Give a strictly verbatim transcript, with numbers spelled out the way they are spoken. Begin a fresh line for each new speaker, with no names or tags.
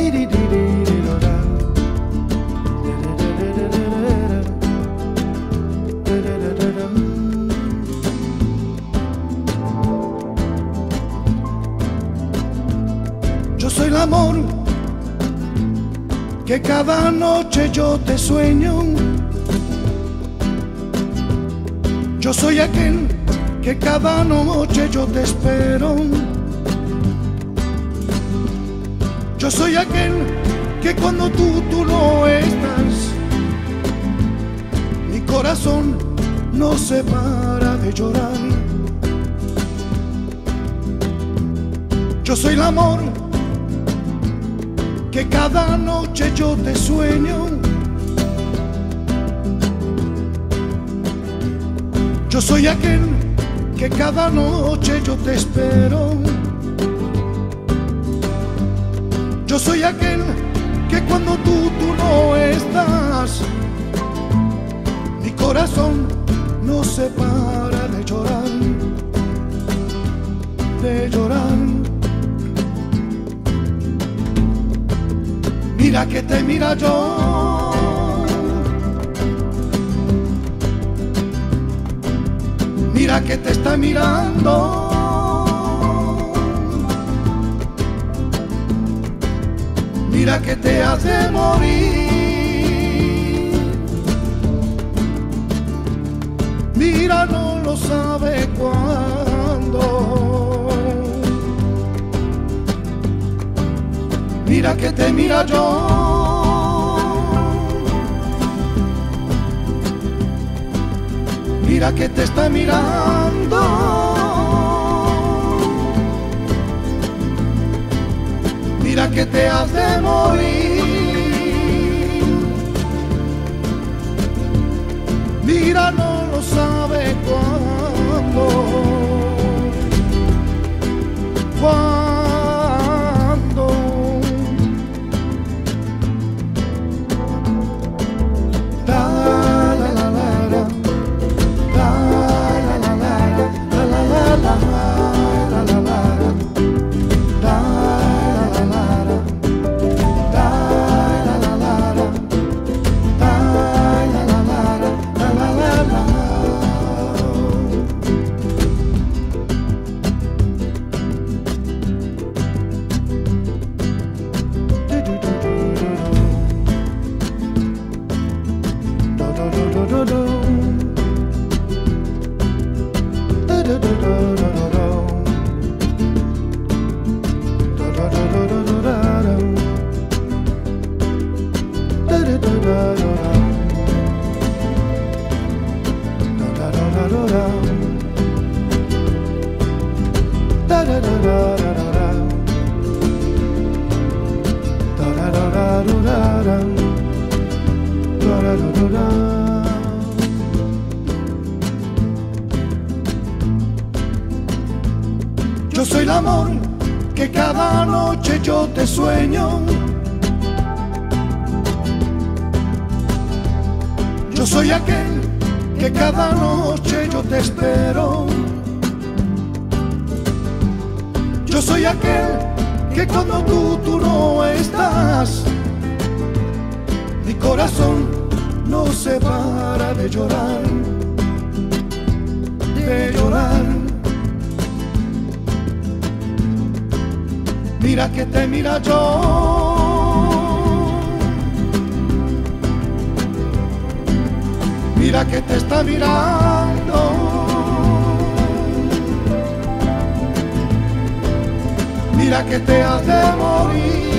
Yo soy el amor que cada noche yo te sueño. Yo soy aquel que cada noche yo te espero. Yo soy aquel que cuando tú, tú no estás, mi corazón no se para de llorar. Yo soy el amor que cada noche yo te sueño. Yo soy aquel que cada noche yo te espero. Yo soy aquel que cuando tú, tú no estás, mi corazón no se para de llorar, de llorar. Mira que te mira yo, mira que te está mirando. Mira que te hace morir. Mira, no lo sabe cuándo. Mira que te mira yo. Mira que te está mirando. Mira que te hace morir. Mira, no lo sabe cuándo. Cuándo. La la la la la. La la la la la. La la la la la. Yo soy el amor que cada noche yo te sueño. Yo soy aquel que cada noche yo te espero. Yo soy aquel que cuando tú, tú no estás, mi corazón no se para de llorar, de llorar. Mira que te mira yo, mira que te está mirando. Mira que te hace morir.